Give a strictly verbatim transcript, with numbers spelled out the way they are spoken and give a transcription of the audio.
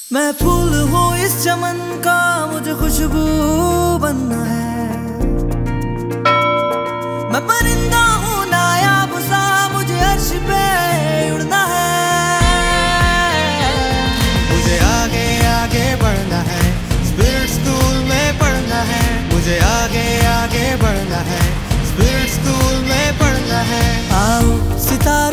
मैं फूल हूँ इस चमन का, मुझे खुशबू बनना है। मैं परिंदा हूँ नायाब सा, मुझे अर्श पे उड़ना है। मुझे आगे आगे बढ़ना है, स्पिरिट स्कूल में पढ़ना है। मुझे आगे आगे बढ़ना है, स्पिरिट स्कूल में पढ़ना है। आओ सितारे